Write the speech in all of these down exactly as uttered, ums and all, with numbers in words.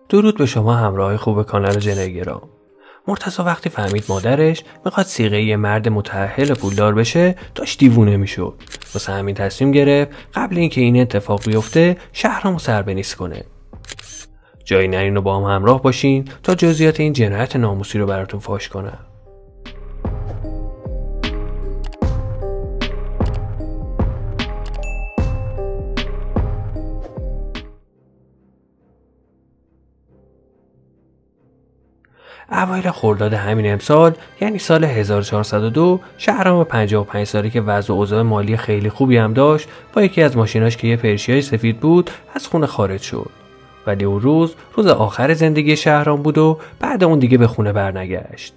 درود به شما همراه خوب کانال جنایتگرام. مرتضی وقتی فهمید مادرش میخواد صیغه یه مرد متأهل پولدار بشه داشت دیوونه میشد. واسه همین تصمیم گرفت قبل اینکه این اتفاق بیفته شهرامو سربنیست کنه. جایی نرین و با هم همراه باشین تا جزئیات این جنایت ناموسی رو براتون فاش کنم. اوایل خرداد همین امسال یعنی سال هزار و چهارصد و دو شهرام پنجاه و پنج ساله که وضع و اوضاع مالی خیلی خوبی هم داشت با یکی از ماشیناش که یه پرشیای سفید بود از خونه خارج شد. ولی اون روز روز آخر زندگی شهرام بود و بعد اون دیگه به خونه برنگشت.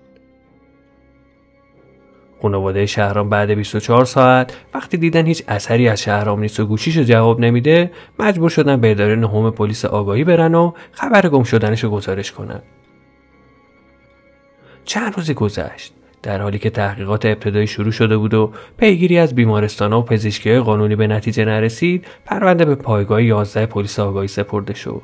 خانواده شهرام بعد بیست و چهار ساعت وقتی دیدن هیچ اثری از شهرام نیست و گوشیشو جواب نمیده مجبور شدن به اداره نهم پلیس آگاهی برن و خبر گم شدنشو گزارش کنن. چند روزی گذشت در حالی که تحقیقات ابتدایی شروع شده بود و پیگیری از بیمارستان‌ها و پزشکی‌های قانونی به نتیجه نرسید. پرونده به پایگاه یازده پلیس آگاهی سپرده شد.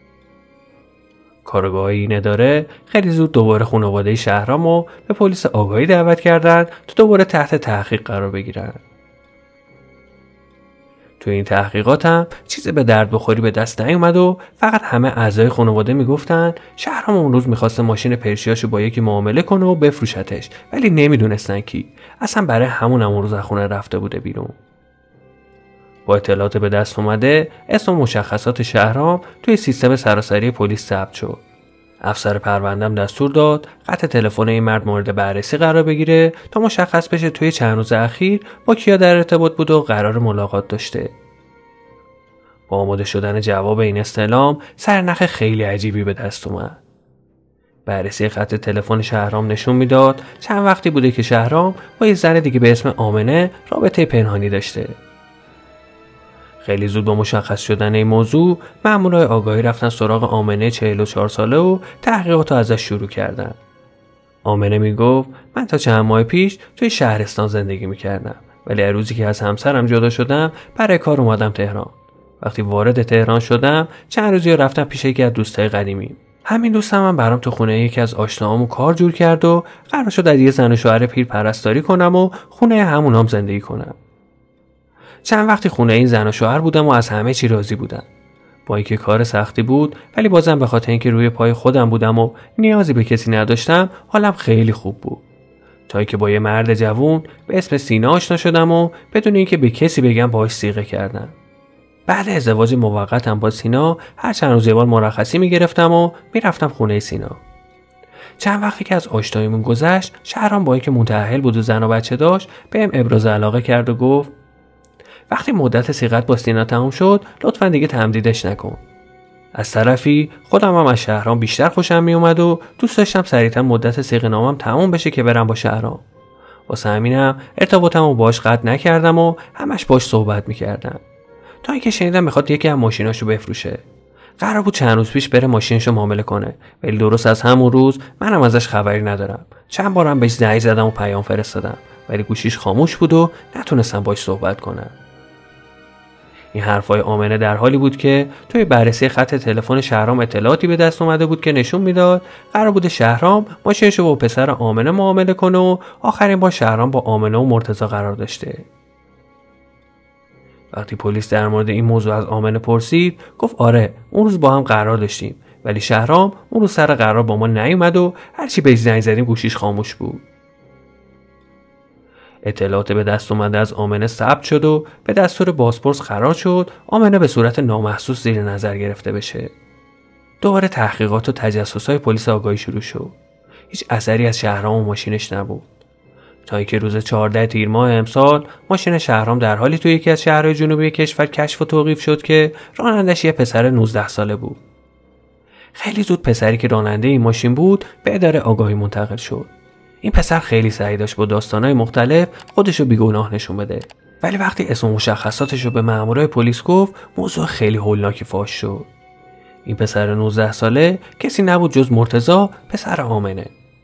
کارگاه این اداره خیلی زود دوباره خانواده شهرامو به پلیس آگاهی دعوت کردند تا دوباره تحت تحقیق قرار بگیرن. تو این تحقیقات هم چیزی به درد بخوری به دست نیومد و فقط همه اعضای خانواده میگفتن شهرام اون روز میخواست ماشین پرشیاشو با یکی معامله کنه و بفروشتش، ولی نمیدونستن کی. اصلا برای همون هم اون روز از خونه رفته بوده بیرون. با اطلاعات به دست اومده اسم و مشخصات شهرام توی سیستم سراسری پلیس ثبت شد. افسر پروندم دستور داد قطع تلفن این مرد مورد بررسی قرار بگیره تا مشخص بشه توی چند روز اخیر با کیا در ارتباط بوده و قرار ملاقات داشته. با آماده شدن جواب این استعلام سرنخ خیلی عجیبی به دست اومد. بررسی خط تلفن شهرام نشون میداد چند وقتی بوده که شهرام با یه زن دیگه به اسم آمنه رابطه پنهانی داشته. خیلی زود با مشخص شدن این موضوع مامورای آگاهی رفتن سراغ آمنه چهل و چهار ساله و تحقیقات رو ازش شروع کردن. آمنه میگفت من تا چند ماه پیش توی شهرستان زندگی میکردم، ولی از روزی که از همسرم جدا شدم برای کار اومدم تهران. وقتی وارد تهران شدم چند روزی رفتم پیش یکی از دوستای قدیمی. همین دوستم هم برام تو خونه یکی از آشناهامو کار جور کرد و قرار شد از یه زن و شوهر پیر پرستاری کنم و خونه همونام زندگی کنم. چند وقتی خونه این زن و شوهر بودم و از همه چی راضی بودم. با اینکه کار سختی بود ولی بازم به خاطر اینکه روی پای خودم بودم و نیازی به کسی نداشتم حالم خیلی خوب بود. تا اینکه با یه مرد جوون به اسم سینا آشنا شدم و بدون اینکه به کسی بگم باهاش صیغه کردم. بعد ازدواج موقتم با سینا هر چند روز یه بار مرخصی میگرفتم و میرفتم خونه سینا. چند وقتی که از آشناییمون گذشت شهرام با اینکه متأهل بود و زن و بچه داشت بهم ابراز علاقه کرد و گفت وقتی مدت صیغت با سینا تموم شد لطفاً دیگه تمدیدش نکن. از طرفی خودم هم از شهرام بیشتر خوشم می اومد و دوست داشتم سریعتاً مدت صیغه نامم تموم بشه که برم با شهرام. واسه همینم ارتباطمو باهاش قطع نکردم و همش باهاش صحبت میکردم. تا اینکه شنیدم میخواد یکی از ماشیناشو بفروشه. قرار بود چند روز پیش بره ماشینشو معامله کنه، ولی درست از همون روز منم ازش خبری ندارم. چند بارم بهش زنگ زدم و پیام فرستادم، ولی گوشیش خاموش بود و نتونستم باهاش صحبت کنم. این حرفای آمنه در حالی بود که توی بررسی خط تلفن شهرام اطلاعاتی به دست اومده بود که نشون میداد قرار بود شهرام ماشینشو با پسر آمنه معامله کنه و آخرین بار شهرام با آمنه و مرتضی قرار داشته. وقتی پلیس در مورد این موضوع از آمنه پرسید گفت آره اون روز با هم قرار داشتیم، ولی شهرام اون روز سر قرار با ما نیومد و هرچی بهش زنگ زدیم گوشیش خاموش بود. اطلاعات به دست اومده از آمنه ثبت شد و به دستور بازپرس قرار شد آمنه به صورت نامحسوس زیر نظر گرفته بشه. دوباره تحقیقات و تجسس‌های پلیس آگاهی شروع شد. هیچ اثری از شهرام و ماشینش نبود. تا اینکه روز چهاردهم تیر ماه امسال ماشین شهرام در حالی توی یکی از شهرهای جنوبی کشور کشف و توقیف شد که رانندش یه پسر نوزده ساله بود. خیلی زود پسری که راننده این ماشین بود به اداره آگاهی منتقل شد. این پسر خیلی سعی داشت با داستانهای مختلف خودشو بیگناه نشون بده، ولی وقتی اسم و مشخصاتشو به مامورای پلیس گفت موضوع خیلی هولناکی فاش شد. این پسر نوزده ساله کسی نبود جز مرتضی پسر آمنه.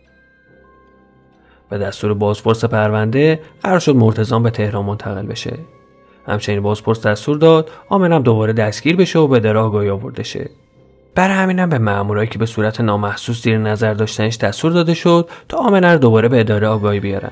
به دستور بازپرس پرونده قرار شد مرتضی به تهران منتقل بشه. همچنین بازپرس دستور داد آمنه دوباره دستگیر بشه و به اداره آگاهی آورده شه. برای همینم به مامورایی که به صورت نامحسوس زیر نظر داشتنش دستور داده شد تا آمنه رو دوباره به اداره آگاهی بیارن.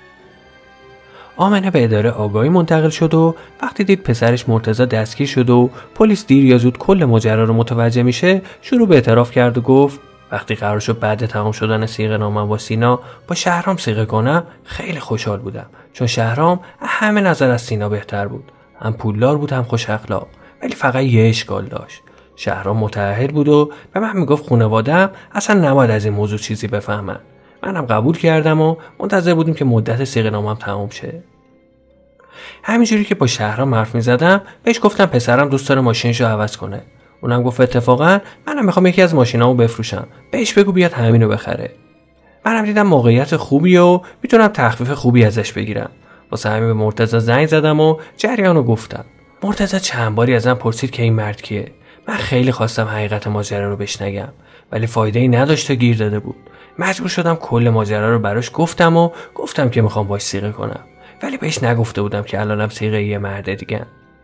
آمنه به اداره آگاهی منتقل شد و وقتی دید پسرش مرتضی دستگیر شد و پلیس دیر یا زود کل ماجرا رو متوجه میشه، شروع به اعتراف کرد و گفت وقتی قرار شد بعد تمام شدن صیغه نامم با سینا با شهرام صیغه کنم خیلی خوشحال بودم، چون شهرام همه نظر از سینا بهتر بود، هم پولدار بود هم خوش اخلاق، ولی فقط یه اشکال داشت. شهرام متأهل بود و به من میگفت خانواده‌ام اصلا نباید از این موضوع چیزی بفهمن. منم قبول کردم و منتظر بودیم که مدت صیغه نامم تموم شه. همینجوری که با شهرام حرف می‌زدم بهش گفتم پسرم دوست داره ماشینشو عوض کنه. اونم گفت اتفاقا منم میخوام یکی از ماشینامو بفروشم. بهش بگو بیاد همینو بخره. منم دیدم موقعیت خوبیه و میتونم تخفیف خوبی ازش بگیرم. واسه همین به مرتضی زنگ زدم و جریانو گفتم. مرتضی چند باری ازم پرسید که این مرد کیه. من خیلی خواستم حقیقت ماجرا رو بهش نگم، ولی فایده‌ای نداشت و گیر داده بود. مجبور شدم کل ماجرا رو براش گفتم و گفتم که میخوام باش صیغه کنم، ولی بهش نگفته بودم که الانم صیغه یه مرد دیگه.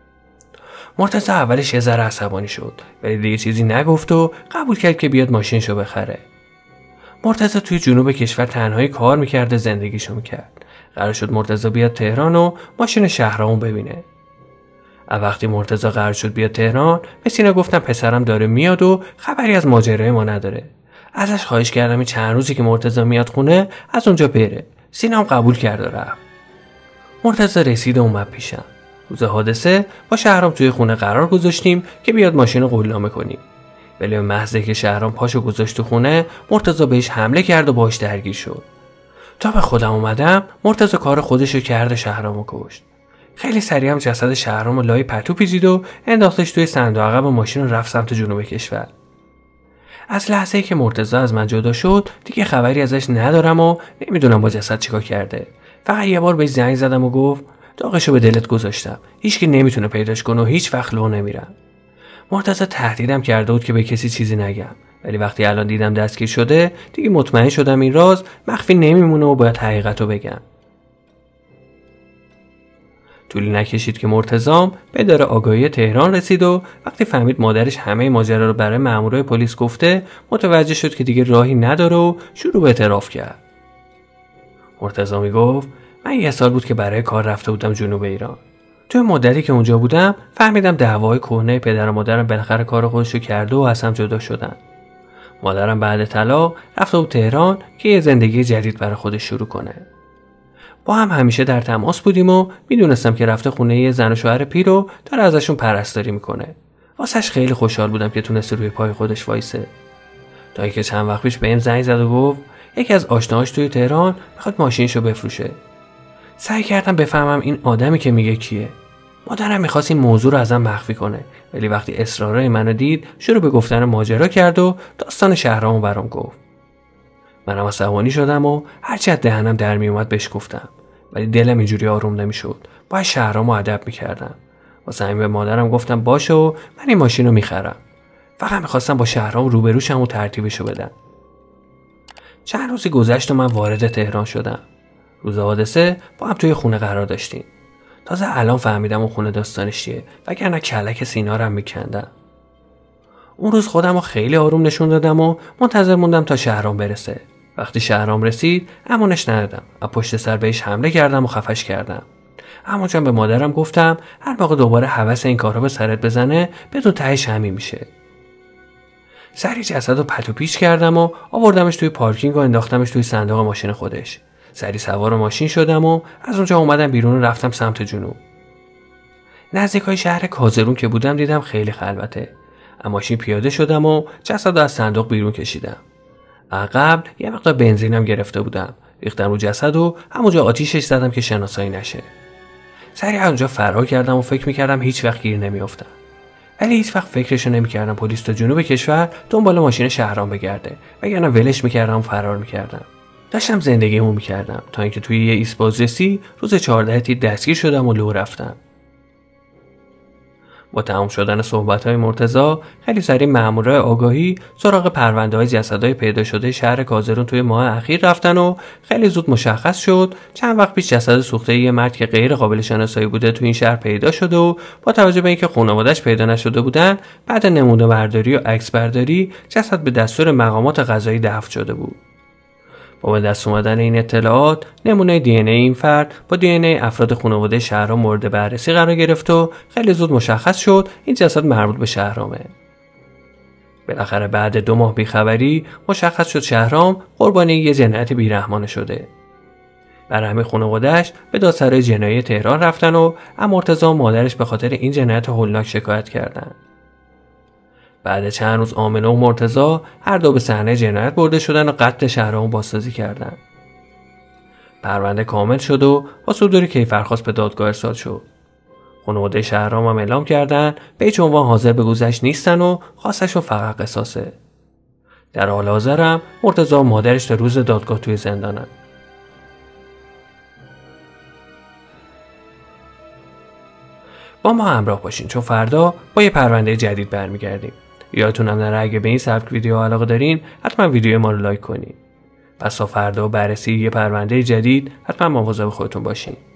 مرتضی اولش یه ذره عصبانی شد، ولی دیگه چیزی نگفت و قبول کرد که بیاد ماشینشو بخره. مرتضی توی جنوب کشور تنهایی کار میکرد و زندگیشو میکرد. قرار شد مرتضی بیاد تهران و ماشین شهرامو ببینه. وقتی مرتضی قرار شد بیاد تهران، به سینا گفتم پسرم داره میاد و خبری از ماجرای ما نداره. ازش خواهش کردم این چند روزی که مرتضی میاد خونه از اونجا بره. سینا هم قبول کرد و رفت. مرتضی رسید و اومد پیشم. روز حادثه با شهرام توی خونه قرار گذاشتیم که بیاد ماشین رو قولنامه کنیم. ولی به محض که شهرام پاشو گذاشت تو خونه، مرتضی بهش حمله کرد و باهاش درگیر شد. تا به خودم اومدم، مرتضی کار خودشو کرد و شهرامو کشت. خیلی سریع هم جسد شهرام لای پتو پیچید و انداختش توی صندوق عقب ماشین و رفت سمت جنوب کشور. از لحظه‌ای که مرتضی از من جدا شد دیگه خبری ازش ندارم و نمیدونم با جسد چیکار کرده. فقط یه بار بهش زنگ زدم و گفت داغشو به دلت گذاشتم، هیچکی نمیتونه پیداش کنه و هیچ وقت لو نمیرم. مرتضی تهدیدم کرده بود که به کسی چیزی نگم، ولی وقتی الان دیدم دستگیر شده دیگه مطمئن شدم این راز مخفی نمیمونه و باید حقیقتو بگم. طولی نکشید که مرتضام به اداره آگاهی تهران رسید و وقتی فهمید مادرش همه ماجرا رو برای مامورای پلیس گفته، متوجه شد که دیگه راهی نداره و شروع به اعتراف کرد. مرتضی میگفت من یه سال بود که برای کار رفته بودم جنوب ایران. توی مدتی که اونجا بودم فهمیدم دعوای کهنه پدر و مادرم بالاخره کار خودشو کرده و از هم جدا شدن. مادرم بعد طلاق رفته بود تهران که یه زندگی جدید برای خودش شروع کنه. با هم همیشه در تماس بودیم و میدونستم که رفته خونه یه زن و شوهر پیر و داره ازشون پرستاری میکنه. واسش خیلی خوشحال بودم که تونسته روی پای خودش وایسه. تا اینکه چند وقت پیش بهم زنگ زد و گفت یکی از آشناهاش توی تهران میخواد ماشینشو بفروشه. سعی کردم بفهمم این آدمی که میگه کیه. مادرم میخواست این موضوع رو ازم مخفی کنه، ولی وقتی اصرارای منو دید شروع به گفتن ماجرا کرد و داستان شهرامو برام گفت. منم عصبانی شدم و هرچی از دهنم در می اومد بهش گفتم، ولی دلم اینجوری آروم نمیشد. باید شهرامو ادب میکردم. واسه همین به مادرم گفتم باشه و من این ماشین رو میخرم. فقط میخواستم با شهرام روبروشم و ترتیبشو بدم. چند روزی گذشت و من وارد تهران شدم. روز حادثه با هم توی خونه قرار داشتیم. تازه الان فهمیدم اون خونه داستانش چیه، وگرنه کلک سینا رو هم میکندم. اون روز خودم رو خیلی آروم نشون دادم و منتظر موندم تا شهرام برسه. وقتی شهرام رسید امونش ندادم، از پشت سر بهش حمله کردم و خفش کردم. اما چون به مادرم گفتم هر موقع دوباره هوس این کارا به سرت بزنه بدون تهش همین میشه. سری جسد رو پتو پیچ کردم و آوردمش توی پارکینگ و انداختمش توی صندوق ماشین خودش. سری سوار ماشین شدم و از اونجا اومدم بیرون و رفتم سمت جنوب. نزدیکای شهر کازرون که بودم دیدم خیلی خلوته. از ماشین پیاده شدم و جسد رو از صندوق بیرون کشیدم. عقب یه مقدار بنزینم گرفته بودم. ریختم رو جسد و همونجا آتیشش زدم که شناسایی نشه. سریع اونجا فرار کردم و فکر میکردم هیچ وقت گیر نمیافتم. ولی هیچ وقت فکرشو نمیکردم پلیس تا جنوب کشور دنبال ماشین شهرام بگرده، وگرنه ولش میکردم و فرار میکردم. داشتم زندگیمو میکردم تا اینکه توی یه ایست بازرسی روز چهارده تی دستگیر شدم و لو رفتم. با تمام شدن صحبت‌های مرتضی، خیلی سریع مامورای آگاهی سراغ پرونده‌های جسدهای پیدا شده شهر کازرون توی ماه اخیر رفتن و خیلی زود مشخص شد چند وقت پیش جسد سوخته یه مرد که غیر قابل شناسایی بوده تو این شهر پیدا شده و با توجه به اینکه خانواده‌اش پیدا نشده بودن، بعد نمونه برداری و عکس برداری جسد به دستور مقامات قضایی دفن شده بود. با به دست اومدن این اطلاعات، نمونه دی ان ای این فرد با دی ان ای افراد خانواده شهرام مورد بررسی قرار گرفت و خیلی زود مشخص شد این جسد مربوط به شهرامه. بالاخره بعد دو ماه بیخبری مشخص شد شهرام قربانی یه جنایت بیرحمانه شده. برای همین خانواده‌اش به دادسرای جنایی تهران رفتن و مرتضی و مادرش به خاطر این جنایت هولناک شکایت کردند. بعد چند روز آمنه و مرتضی هر دو به صحنه جنایت برده شدن و قتل شهرام بازسازی کردند. پرونده کامل شد و با صدور کیفرخواست به دادگاه ارسال شد. خانواده شهرام هم اعلام کردن به هیچ عنوان حاضر به گذشت نیستن و خواستشون فقط قصاصه. در حال حاضر هم مرتضی و مادرش تا روز دادگاه توی زندانن. با ما همراه باشین چون فردا با یه پرونده جدید برمیگردیم. یادتون هم نره اگه به این سبک ویدیو علاقه دارین حتما ویدیو ما رو لایک کنین. پس تا فردا بررسی یه پرونده جدید حتما مواظب خودتون باشین.